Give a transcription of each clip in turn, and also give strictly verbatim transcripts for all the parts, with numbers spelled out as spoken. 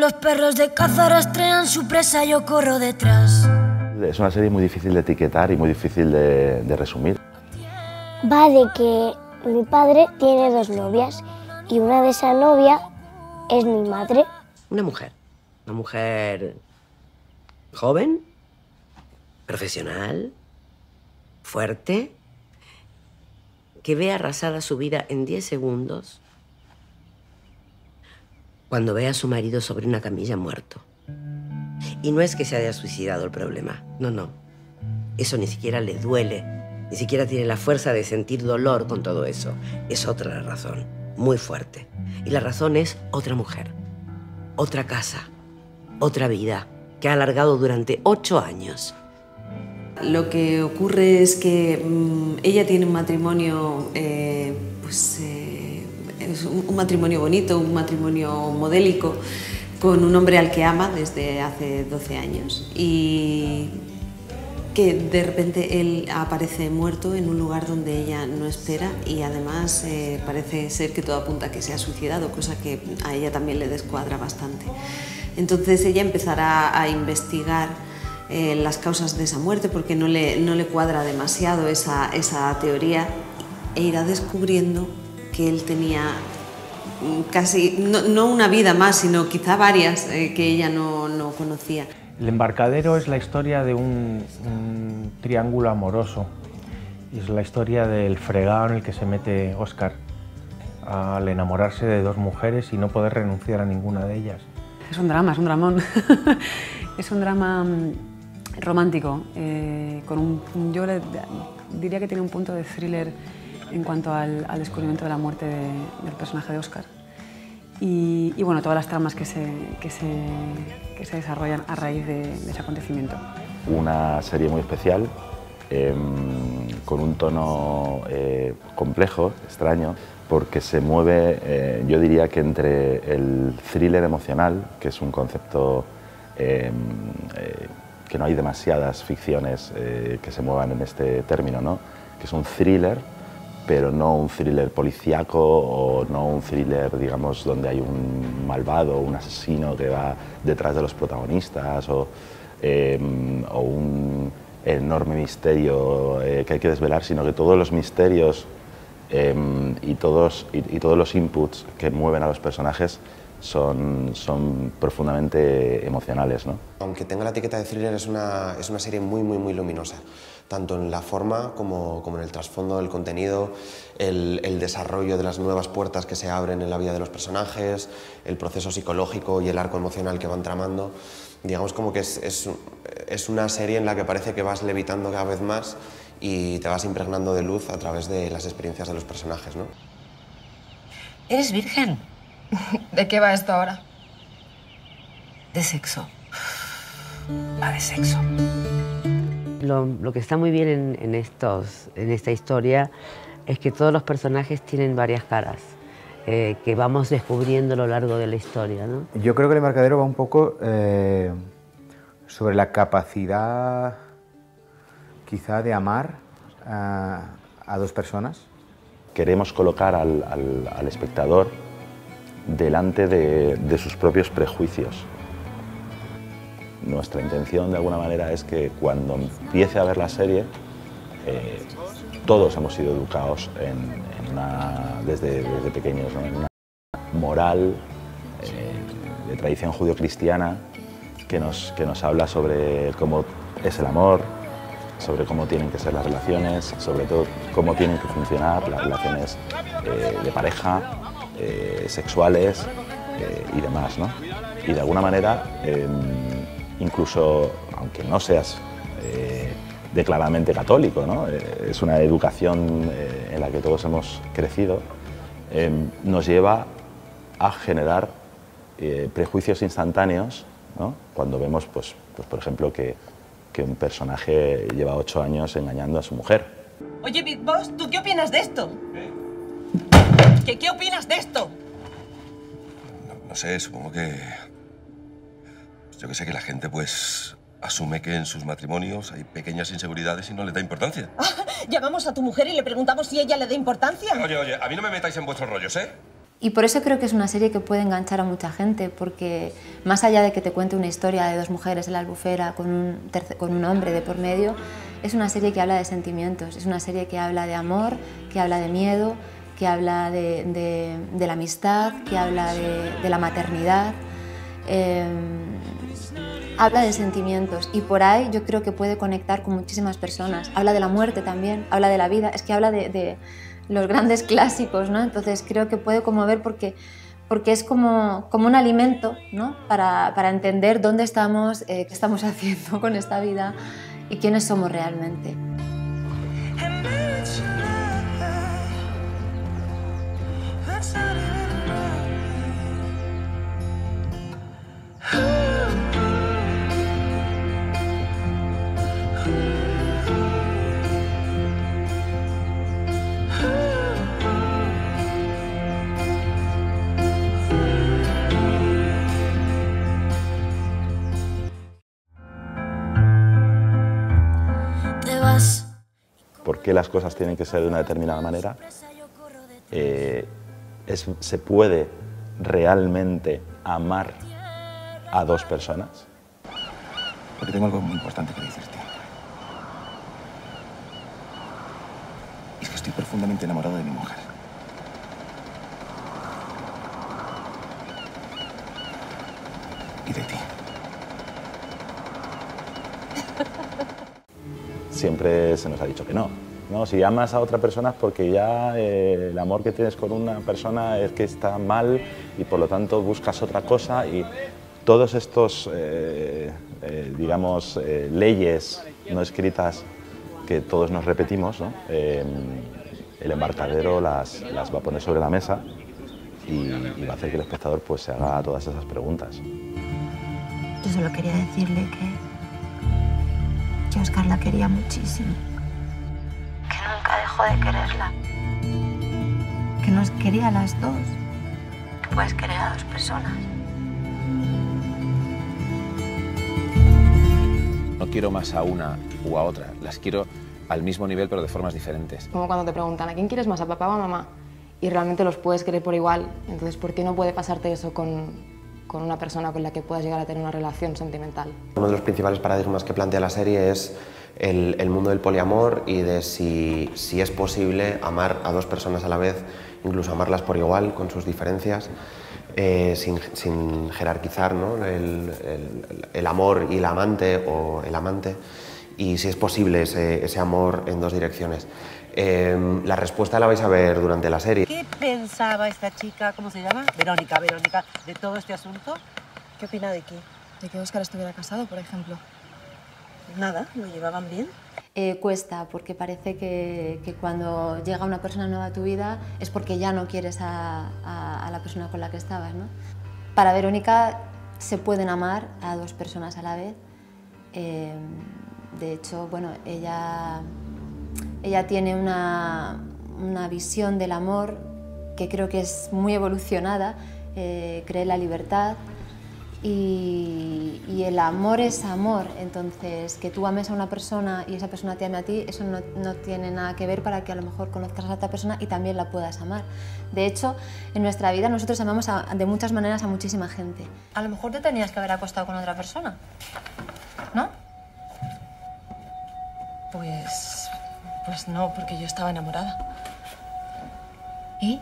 los perros de caza rastrean su presa, yo corro detrás. Es una serie muy difícil de etiquetar y muy difícil de, de resumir. Va de que mi padre tiene dos novias y una de esas novias es mi madre. Una mujer, una mujer joven, profesional, fuerte, que ve arrasada su vida en diez segundos cuando ve a su marido sobre una camilla muerto. Y no es que se haya suicidado el problema, no, no. Eso ni siquiera le duele, ni siquiera tiene la fuerza de sentir dolor con todo eso. Es otra la razón, muy fuerte. Y la razón es otra mujer, otra casa, otra vida, que ha alargado durante ocho años. Lo que ocurre es que mmm, ella tiene un matrimonio, eh, pues, eh, es un, un matrimonio bonito, un matrimonio modélico, con un hombre al que ama desde hace doce años y que de repente él aparece muerto en un lugar donde ella no espera y además eh, parece ser que todo apunta a que se ha suicidado, cosa que a ella también le descuadra bastante. Entonces ella empezará a investigar Eh, las causas de esa muerte porque no le, no le cuadra demasiado esa, esa teoría e irá descubriendo que él tenía casi, no, no una vida más, sino quizá varias eh, que ella no, no conocía. El embarcadero es la historia de un, un triángulo amoroso. Es la historia del fregado en el que se mete Óscar al enamorarse de dos mujeres y no poder renunciar a ninguna de ellas. Es un drama, es un dramón. Es un drama romántico, eh, con un, yo le, diría que tiene un punto de thriller en cuanto al, al descubrimiento de la muerte de, del personaje de Óscar y, y bueno, todas las tramas que se, que se, que se desarrollan a raíz de, de ese acontecimiento. Una serie muy especial, eh, con un tono eh, complejo, extraño, porque se mueve, eh, yo diría que entre el thriller emocional, que es un concepto eh, eh, que no hay demasiadas ficciones eh, que se muevan en este término, ¿no? Que es un thriller, pero no un thriller policíaco o no un thriller, digamos, donde hay un malvado, un asesino que va detrás de los protagonistas o, eh, o un enorme misterio eh, que hay que desvelar, sino que todos los misterios eh, y, todos, y, y todos los inputs que mueven a los personajes Son, son profundamente emocionales, ¿no? Aunque tenga la etiqueta de thriller, es una, es una serie muy, muy, muy luminosa, tanto en la forma como, como en el trasfondo del contenido, el, el desarrollo de las nuevas puertas que se abren en la vida de los personajes, el proceso psicológico y el arco emocional que van tramando. Digamos como que es, es, es una serie en la que parece que vas levitando cada vez más y te vas impregnando de luz a través de las experiencias de los personajes, ¿no? ¿Eres virgen? ¿De qué va esto ahora? De sexo. Va de sexo. Lo, lo que está muy bien en, en, estos, en esta historia es que todos los personajes tienen varias caras, eh, que vamos descubriendo a lo largo de la historia, ¿no? Yo creo que El embarcadero va un poco eh, sobre la capacidad, quizá, de amar a, a dos personas. Queremos colocar al, al, al espectador delante de, de sus propios prejuicios. Nuestra intención, de alguna manera, es que cuando empiece a ver la serie, eh, todos hemos sido educados en, en una, desde, desde pequeños, ¿no? En una moral eh, de tradición judio-cristiana que nos, que nos habla sobre cómo es el amor, sobre cómo tienen que ser las relaciones, sobre todo cómo tienen que funcionar las relaciones eh, de pareja, Eh, sexuales eh, y demás, ¿no? Y de alguna manera, eh, incluso aunque no seas eh, declaradamente católico, ¿no? Eh, es una educación eh, en la que todos hemos crecido, eh, nos lleva a generar eh, prejuicios instantáneos, ¿no? Cuando vemos, pues, pues, por ejemplo, que, que un personaje lleva ocho años engañando a su mujer. Oye, Big Boss, ¿tú qué opinas de esto? ¿Eh? ¿Qué, ¿Qué opinas de esto? No, no sé, supongo que... Pues yo que sé, que la gente, pues, asume que en sus matrimonios hay pequeñas inseguridades y no le da importancia. Ah, llamamos a tu mujer y le preguntamos si ella le da importancia. Oye, oye, a mí no me metáis en vuestros rollos, ¿eh? Y por eso creo que es una serie que puede enganchar a mucha gente, porque más allá de que te cuente una historia de dos mujeres en la Albufera con un, con un hombre de por medio, es una serie que habla de sentimientos, es una serie que habla de amor, que habla de miedo, que habla de, de, de la amistad, que habla de, de la maternidad, eh, habla de sentimientos y por ahí yo creo que puede conectar con muchísimas personas. Habla de la muerte también, habla de la vida, es que habla de, de los grandes clásicos, ¿no? Entonces creo que puede conmover porque, porque es como, como un alimento, ¿no? para, para entender dónde estamos, eh, qué estamos haciendo con esta vida y quiénes somos realmente. ¿Por qué las cosas tienen que ser de una determinada manera? Eh, es, ¿Se puede realmente amar a dos personas? Porque tengo algo muy importante que decirte. Y es que estoy profundamente enamorado de mi mujer. Y de ti. Siempre se nos ha dicho que no. No, si amas a otra persona es porque ya eh, el amor que tienes con una persona es que está mal y por lo tanto buscas otra cosa y todos estos, eh, eh, digamos, eh, leyes no escritas que todos nos repetimos, ¿no? eh, el embarcadero las, las va a poner sobre la mesa y, y va a hacer que el espectador pues, se haga todas esas preguntas. Yo solo quería decirle que que Óscar la quería muchísimo, que nunca dejó de quererla, que nos quería a las dos, que puedes querer a dos personas. No quiero más a una u a otra, las quiero al mismo nivel pero de formas diferentes. Como cuando te preguntan, ¿a quién quieres más, a papá o a mamá? Y realmente los puedes querer por igual, entonces ¿por qué no puede pasarte eso con, con una persona con la que puedas llegar a tener una relación sentimental? Uno de los principales paradigmas que plantea la serie es el, el mundo del poliamor y de si, si es posible amar a dos personas a la vez, incluso amarlas por igual, con sus diferencias, eh, sin, sin jerarquizar, ¿no? el, el, el amor y el amante o el amante, y si es posible ese, ese amor en dos direcciones. Eh, la respuesta la vais a ver durante la serie. ¿Qué pensaba esta chica, cómo se llama? Verónica, Verónica, de todo este asunto? ¿Qué opina de qué? De que Óscar estuviera casado, por ejemplo. Nada, ¿lo llevaban bien? Eh, cuesta, porque parece que, que cuando llega una persona nueva a tu vida es porque ya no quieres a, a, a la persona con la que estabas, ¿no? Para Verónica se pueden amar a dos personas a la vez. Eh, de hecho, bueno, ella... Ella tiene una, una visión del amor que creo que es muy evolucionada, eh, cree en la libertad y, y el amor es amor, entonces que tú ames a una persona y esa persona te ame a ti, eso no, no tiene nada que ver para que a lo mejor conozcas a otra persona y también la puedas amar. De hecho, en nuestra vida nosotros amamos a, de muchas maneras a muchísima gente. A lo mejor te tenías que haber acostado con otra persona, ¿no? Pues... Pues no, porque yo estaba enamorada. ¿Y?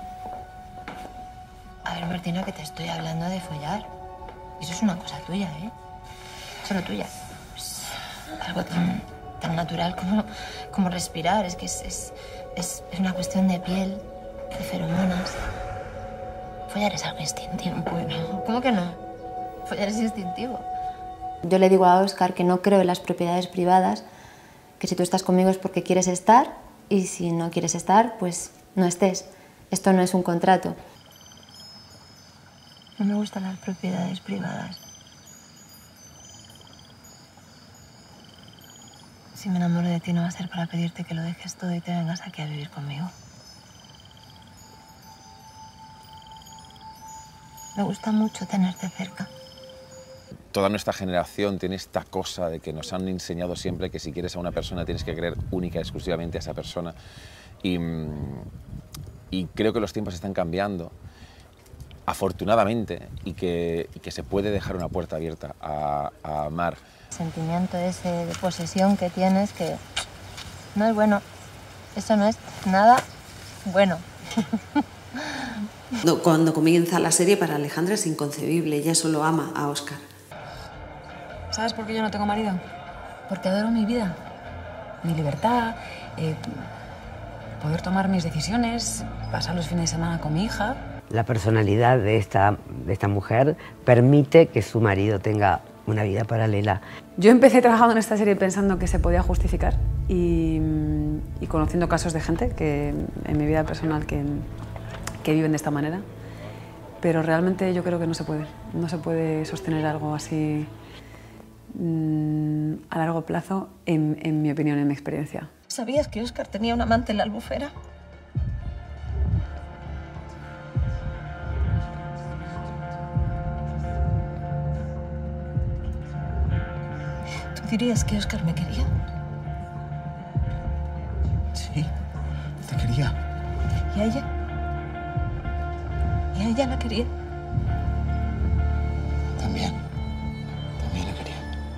A ver, Martina, que te estoy hablando de follar. Eso es una cosa tuya, ¿eh? Solo tuya. Pues, algo tan, tan natural como, como respirar. Es que es, es, es, es una cuestión de piel, de feromonas. Follar es algo instintivo. Bueno, ¿cómo que no? Follar es instintivo. Yo le digo a Óscar que no creo en las propiedades privadas, que si tú estás conmigo es porque quieres estar y si no quieres estar, pues no estés. Esto no es un contrato. No me gustan las propiedades privadas. Si me enamoro de ti no va a ser para pedirte que lo dejes todo y te vengas aquí a vivir conmigo. Me gusta mucho tenerte cerca. Toda nuestra generación tiene esta cosa de que nos han enseñado siempre que si quieres a una persona tienes que querer única y exclusivamente a esa persona. Y, y creo que los tiempos están cambiando, afortunadamente, y que, y que se puede dejar una puerta abierta a, a amar. El sentimiento ese de posesión que tienes que no es bueno. Eso no es nada bueno. No, cuando comienza la serie, para Alejandra es inconcebible. Ella solo ama a Óscar. ¿Sabes por qué yo no tengo marido? Porque adoro mi vida. Mi libertad, eh, poder tomar mis decisiones, pasar los fines de semana con mi hija. La personalidad de esta, de esta mujer permite que su marido tenga una vida paralela. Yo empecé trabajando en esta serie pensando que se podía justificar y, y conociendo casos de gente que, en mi vida personal que, que viven de esta manera, pero realmente yo creo que no se puede. No se puede sostener algo así mmm, a largo plazo, en, en mi opinión, en mi experiencia. ¿Sabías que Óscar tenía un amante en la Albufera? ¿Tú dirías que Óscar me quería? Sí, te quería. ¿Y a ella? ¿Y a ella la quería? También. También la quería.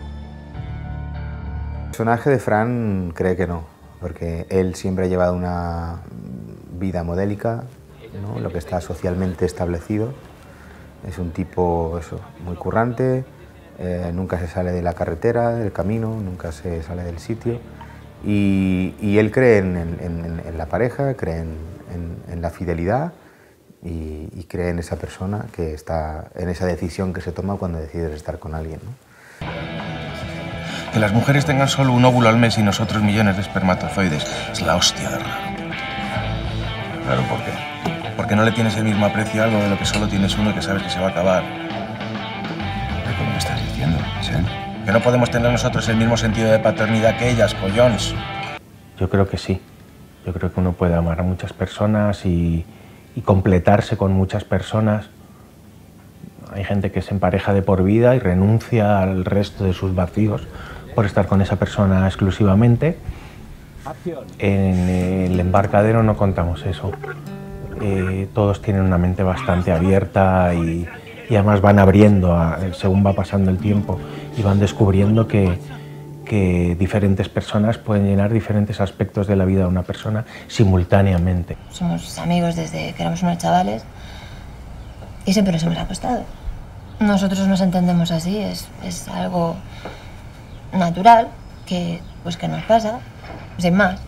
El personaje de Fran cree que no, porque él siempre ha llevado una vida modélica, ¿no? Lo que está socialmente establecido. Es un tipo eso, muy currante, eh, nunca se sale de la carretera, del camino, nunca se sale del sitio. Y, y él cree en, en, en, en la pareja, cree en, en, en la fidelidad y, y cree en esa persona que está, en esa decisión que se toma cuando decides estar con alguien, ¿no? Que las mujeres tengan solo un óvulo al mes y nosotros millones de espermatozoides es la hostia de raro. Claro, ¿por qué? Porque no le tienes el mismo aprecio a algo de lo que solo tienes uno y que sabes que se va a acabar. ¿Cómo me estás diciendo? ¿Sí? Que no podemos tener nosotros el mismo sentido de paternidad que ellas, collons. Yo creo que sí. Yo creo que uno puede amar a muchas personas y, y completarse con muchas personas. Hay gente que se empareja de por vida y renuncia al resto de sus vacíos por estar con esa persona exclusivamente. En el Embarcadero no contamos eso. Eh, todos tienen una mente bastante abierta y, y además van abriendo a, según va pasando el tiempo y van descubriendo que, que diferentes personas pueden llenar diferentes aspectos de la vida de una persona simultáneamente. Somos amigos desde que éramos unos chavales y siempre nos hemos acostado. Nosotros nos entendemos así, es, es algo natural que, pues, que nos pasa, sin más.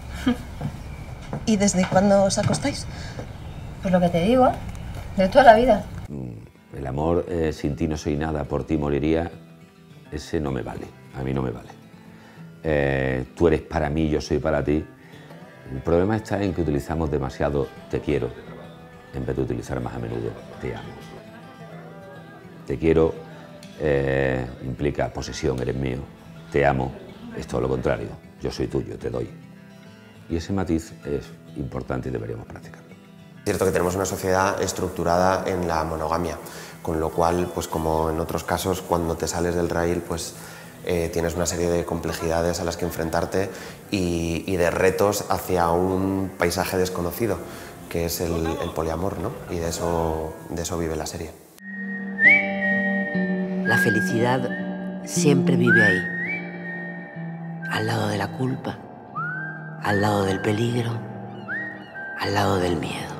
¿Y desde cuándo os acostáis? Pues lo que te digo, de toda la vida. El amor, eh, sin ti no soy nada, por ti moriría, ese no me vale, a mí no me vale. Eh, tú eres para mí, yo soy para ti. El problema está en que utilizamos demasiado te quiero, en vez de utilizar más a menudo te amo. Te quiero eh, implica posesión, eres mío. Te amo es todo lo contrario, yo soy tuyo, te doy. Y ese matiz es importante y deberíamos practicarlo. Es cierto que tenemos una sociedad estructurada en la monogamia, con lo cual, pues como en otros casos, cuando te sales del raíl, pues eh, tienes una serie de complejidades a las que enfrentarte y, y de retos hacia un paisaje desconocido, que es el, el poliamor, ¿no? Y de eso, de eso vive la serie. La felicidad siempre vive ahí, al lado de la culpa, al lado del peligro, al lado del miedo.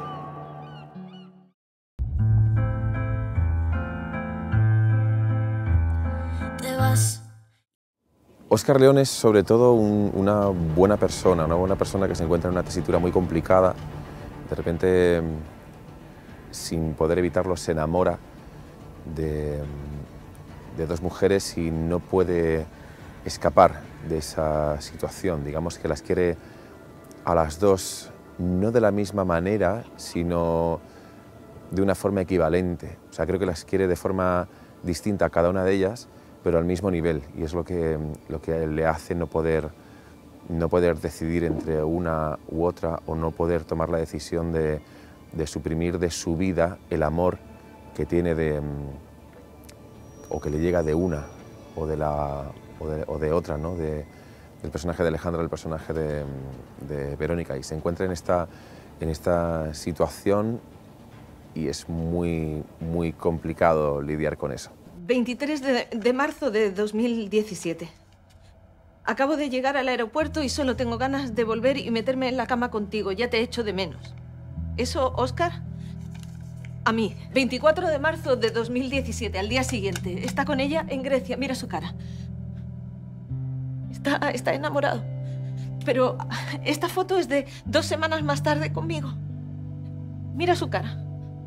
Te vas. Óscar León es sobre todo un, una buena persona, una buena persona que se encuentra en una tesitura muy complicada. De repente, sin poder evitarlo, se enamora de, de dos mujeres y no puede escapar de esa situación. Digamos que las quiere a las dos, no de la misma manera, sino de una forma equivalente. O sea, creo que las quiere de forma distinta a cada una de ellas, pero al mismo nivel, y es lo que, lo que le hace no poder, no poder decidir entre una u otra o no poder tomar la decisión de, de suprimir de su vida el amor que tiene de, o que le llega de una o de, la, o de, o de otra, ¿no? De, del personaje de Alejandra, del personaje de, de Verónica, y se encuentra en esta, en esta situación y es muy, muy complicado lidiar con eso. veintitrés de marzo de dos mil diecisiete. Acabo de llegar al aeropuerto y solo tengo ganas de volver y meterme en la cama contigo. Ya te echo de menos. ¿Eso, Óscar? A mí. veinticuatro de marzo de dos mil diecisiete, al día siguiente. Está con ella en Grecia. Mira su cara. Está, está enamorado. Pero esta foto es de dos semanas más tarde conmigo. Mira su cara.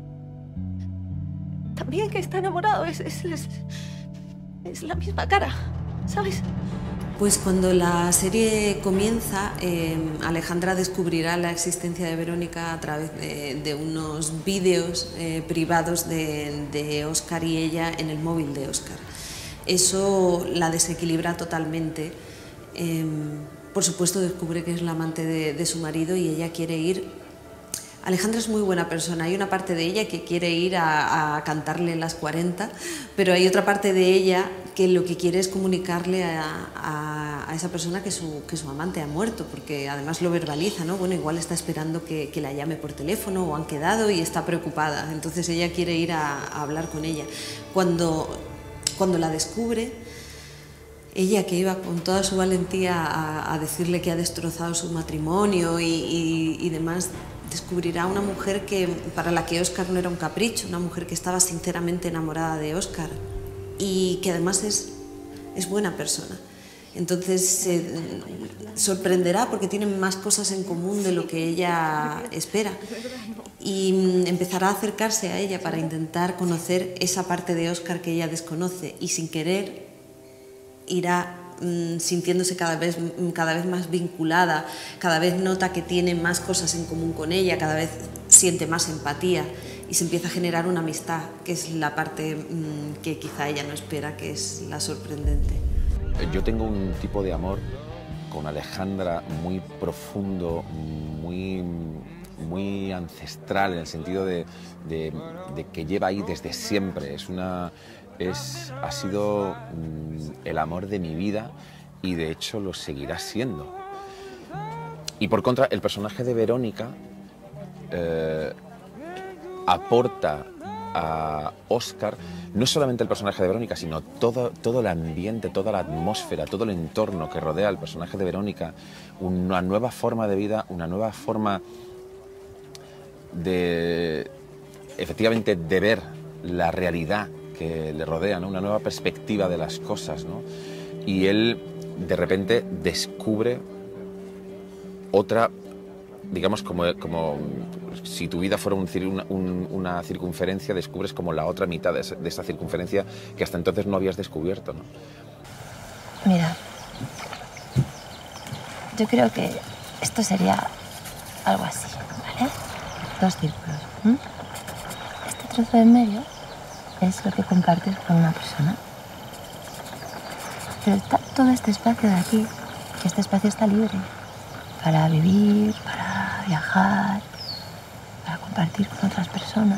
También que está enamorado. Es, es, es, es la misma cara, ¿sabes? Pues cuando la serie comienza, eh, Alejandra descubrirá la existencia de Verónica a través de, de unos vídeos eh, privados de, de Óscar y ella en el móvil de Óscar. Eso la desequilibra totalmente. Eh, por supuesto descubre que es la amante de, de su marido y ella quiere ir. Alejandra es muy buena persona, hay una parte de ella que quiere ir a, a cantarle las cuarenta, pero hay otra parte de ella que lo que quiere es comunicarle a, a, a esa persona que su, que su amante ha muerto, porque además lo verbaliza, ¿no? Bueno, igual está esperando que, que la llame por teléfono o han quedado y está preocupada, entonces ella quiere ir a, a hablar con ella. Cuando, cuando la descubre, ella que iba con toda su valentía a, a decirle que ha destrozado su matrimonio y, y, y demás, descubrirá una mujer que, para la que Óscar no era un capricho, una mujer que estaba sinceramente enamorada de Óscar y que además es, es buena persona. Entonces se eh, sorprenderá porque tienen más cosas en común de lo que ella espera y empezará a acercarse a ella para intentar conocer esa parte de Óscar que ella desconoce y sin querer irá mmm, sintiéndose cada vez, cada vez más vinculada, cada vez nota que tiene más cosas en común con ella, cada vez siente más empatía y se empieza a generar una amistad, que es la parte mmm, que quizá ella no espera, que es la sorprendente. Yo tengo un tipo de amor con Alejandra muy profundo, muy, muy ancestral, en el sentido de, de, de que lleva ahí desde siempre. Es una... Es, ha sido mm, el amor de mi vida y de hecho lo seguirá siendo. Y por contra, el personaje de Verónica eh, aporta a Óscar no solamente el personaje de Verónica, sino todo, todo el ambiente, toda la atmósfera, todo el entorno que rodea al personaje de Verónica, una nueva forma de vida, una nueva forma de, efectivamente, de ver la realidad que le rodea, ¿no? Una nueva perspectiva de las cosas, ¿no? Y él de repente descubre otra, digamos, como, como si tu vida fuera un, una, un, una circunferencia, descubres como la otra mitad de esa, de esa circunferencia que hasta entonces no habías descubierto, ¿no? Mira, yo creo que esto sería algo así, ¿vale? Dos círculos. ¿Mm? Este trozo de en medio es lo que compartes con una persona. Pero está todo este espacio de aquí, que este espacio está libre para vivir, para viajar, para compartir con otras personas.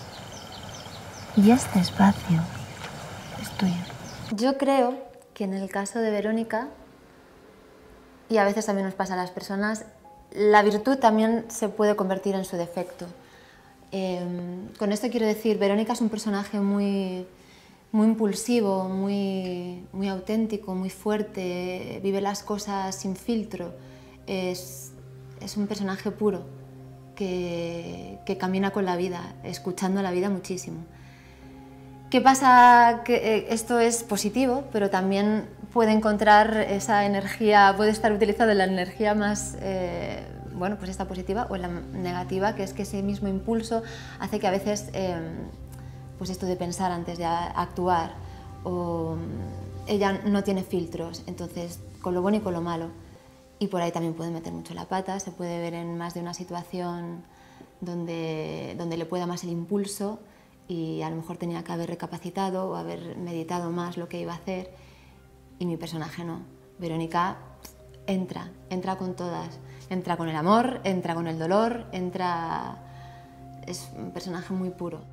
Y este espacio es tuyo. Yo creo que en el caso de Verónica, y a veces también nos pasa a las personas, la virtud también se puede convertir en su defecto. Eh, con esto quiero decir, Verónica es un personaje muy, muy impulsivo, muy, muy auténtico, muy fuerte, vive las cosas sin filtro, es, es un personaje puro que, que camina con la vida, escuchando a la vida muchísimo. ¿Qué pasa? Que eh, esto es positivo, pero también puede encontrar esa energía, puede estar utilizado en la energía más... Eh, bueno, pues esta positiva o la negativa, que es que ese mismo impulso hace que a veces, eh, pues esto de pensar antes de actuar, o ella no tiene filtros, entonces con lo bueno y con lo malo, y por ahí también puede meter mucho la pata, se puede ver en más de una situación donde, donde le pueda más el impulso y a lo mejor tenía que haber recapacitado o haber meditado más lo que iba a hacer, y mi personaje no. Verónica entra, entra con todas. Entra con el amor, entra con el dolor, entra... es un personaje muy puro.